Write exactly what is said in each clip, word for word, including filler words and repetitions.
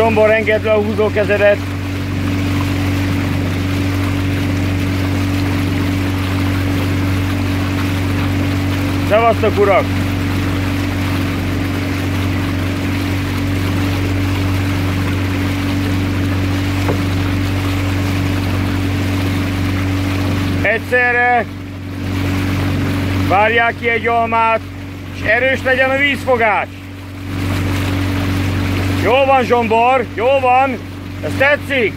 Zsombor, engedd le a húzókezedet. Szevasztok, urak! Egyszerre várják ki egy almát, és erős legyen a vízfogás. Jó van, Zsombor, jó van, ez tetszik.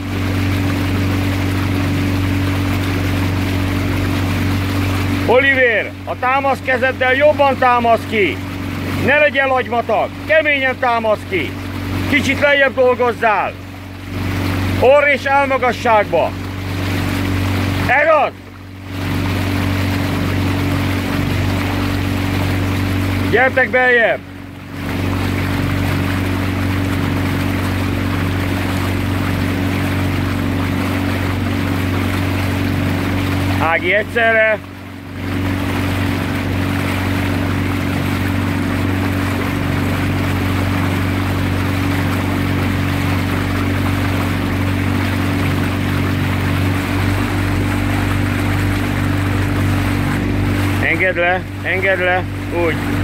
Olivér, a támaszkezeddel jobban támasz ki. Ne legyen lagymatag, keményen támasz ki. Kicsit lejjebb dolgozzál. Orr és állmagasságba. Egad! Gyertek beljebb! Ági, egyszerre! Engedd le, engedd le, úgy.